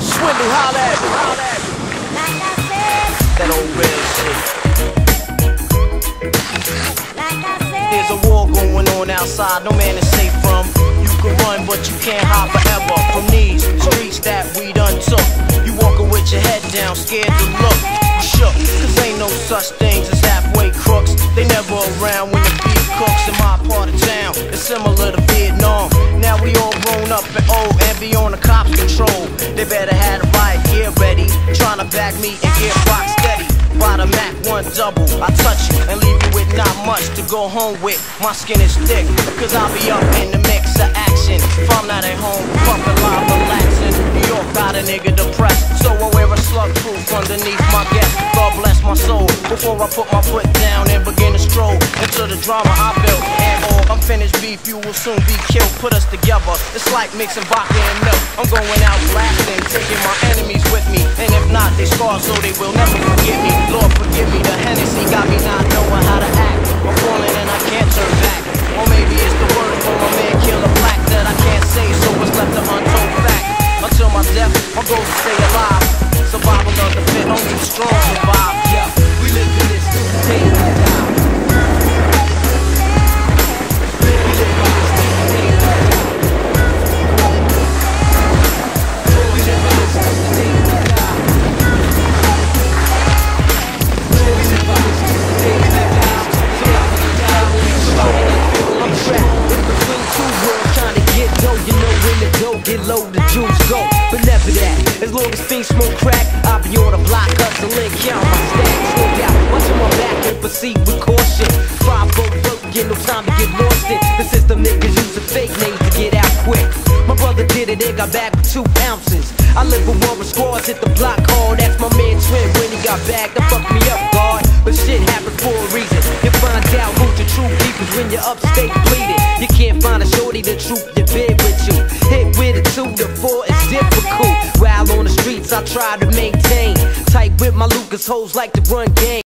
Swindle, holla at me. That old real shit. There's a war going on outside, no man is safe from. You can run, but you can't hide forever from these streets that we done took. You walking with your head down, scared to look. You shook, cause ain't no such things as halfway crooks. They never around when the beef cooks in my part of town. It's similar to Vietnam. Now we all grown up and old and be on the cops' control. They better have the riot gear ready, trying to back me and get rock steady. By the Mac 1 double, I touch you and leave you with not much to go home with. My skin is thick, cause I'll be up in the mix of action. If I'm not at home, pumping live, relaxing. New York got a nigga depressed, so I wear a slug proof underneath my guest. God bless my soul, before I put my foot down and begin to stroll into the drama I built. And unfinished beef, you will soon be killed. Put us together, it's like mixing vodka and milk. I'm going out blasting, taking my enemies with me. And if not, they scar so they will never forget me. Lord forgive me, the Hennessy got me not knowing how to act. I'm falling and I can't turn back. Or maybe it's the word from a man Killer Black that I can't say, so it's left an untold fact. Until my death, my goal is to stay alive. Survival of the fit, only the strong survive. Yeah, we live in this day and die. Get low, the juice go, but never that. As long as things smoke crack, I'll be on the block hustling, count my stacks. No doubt, watching my back and proceed with caution. 5-0 working, no time to get lost in. The system niggas using fake names to get out quick. My brother did it, they got back with 2 ounces. I live with Warren Squads, hit the block hard. That's my man Twin when he got back. That fucked me up, God. But shit happens for a reason. You find out who's the true peoples when you're upstate bleeding. You can't find a shorty to troop your bed with you. Hit with a 2 to 4 is difficult. While on the streets I try to maintain tight with my Lucas hoes like to run game.